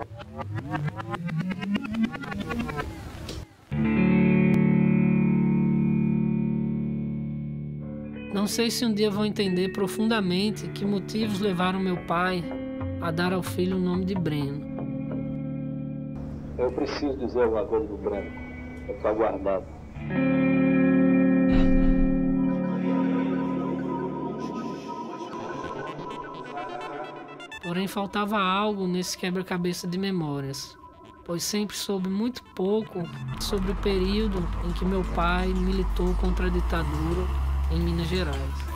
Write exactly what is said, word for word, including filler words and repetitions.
Não sei se um dia vou entender profundamente que motivos levaram meu pai a dar ao filho o nome de Breno. Eu preciso dizer alguma coisa do Breno. Está guardado. Porém, faltava algo nesse quebra-cabeça de memórias, pois sempre soube muito pouco sobre o período em que meu pai militou contra a ditadura em Minas Gerais.